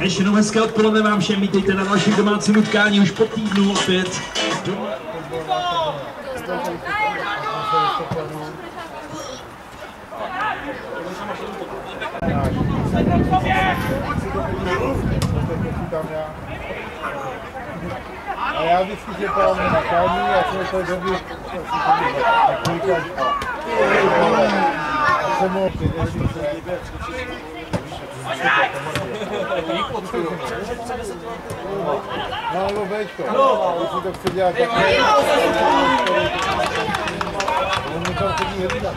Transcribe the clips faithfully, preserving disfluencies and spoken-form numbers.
Ještě jednou hezké odpoledne vám všem, vítejte na dalším domácím utkání už po týdnu opět. A já vždycky se pám na kání a jsem to dobře několika jsem mohl především se no nebo Bčko, jestli to chce dělat takhle, on mi tam chodí hlídat.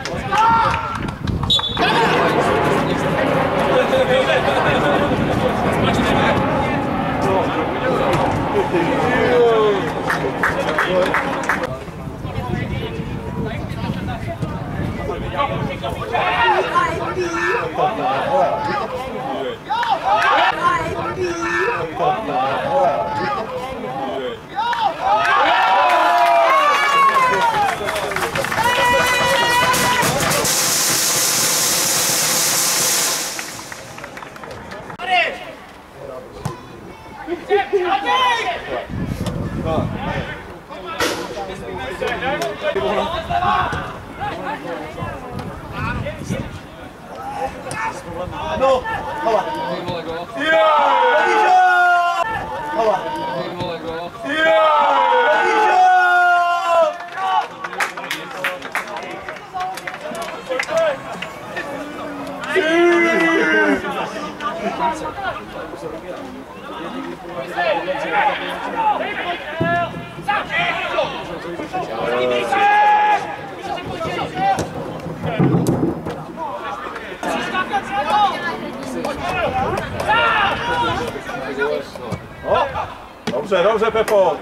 No, hala. Hala. No, dobře, dobře, Pepo.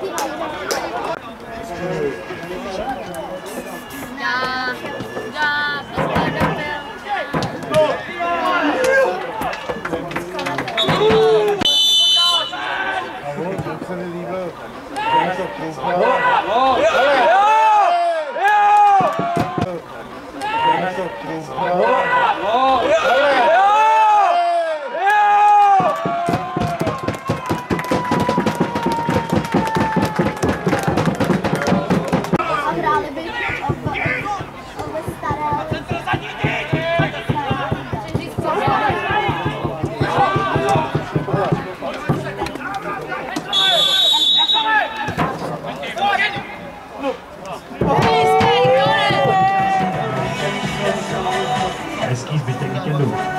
Hezký zbytek víkendu.